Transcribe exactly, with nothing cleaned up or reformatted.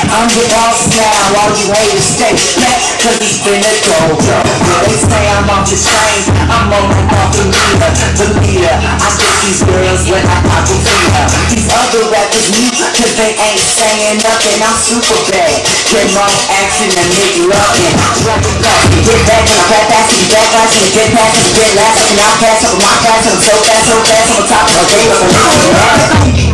I'm the boss now, all you haters stay back, cause it's been a dojo. Yeah, they say I'm off the train, I'm on and off the leader, the leader. I get these girls when I pop a feeder. These other rappers mute, cause they ain't saying nothing. I'm super bad, get more action and make loving. Drop it back, get back, and I'm back fast, and back fast, and get past, and get last, and I'll pass up my class, and I'm so fast, so fast, I'm on top of my game, I'm a